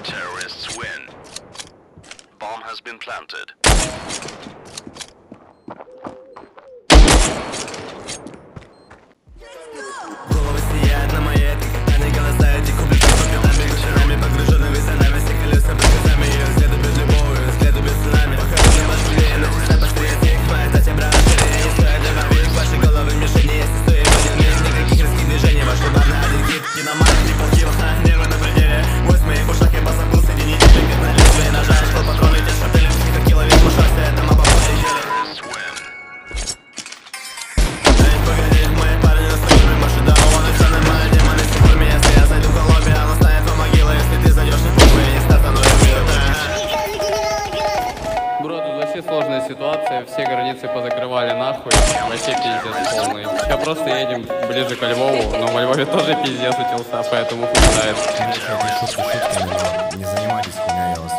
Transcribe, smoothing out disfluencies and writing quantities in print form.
Terrorists win. Bomb has been planted. Головы сияют на моей, они голоса эти куплеты с капитами вечерами, погружены в нами, все колеса под глазами, ее взгляды без любовью, взгляды без цунами. Похороны баскулей, но часа посреди них, моя тать брат, не стоит для мобиль, ваши головы в мишени, если стоим один миг, никаких резких движений, ваш ударный один хит, киномат, трипл килл, нервы на пределе, бой в моих ушах, я позабыл соединить, как на лезвие ножа, что патроны, те шапели, как киловик, мушался, это маба по неделе. Сложная ситуация, все границы позакрывали нахуй, вообще пиздец полный. Сейчас просто едем ближе ко Львову, но во Львове тоже пиздец начался, поэтому хватает. Не занимайтесь хуйней, я вас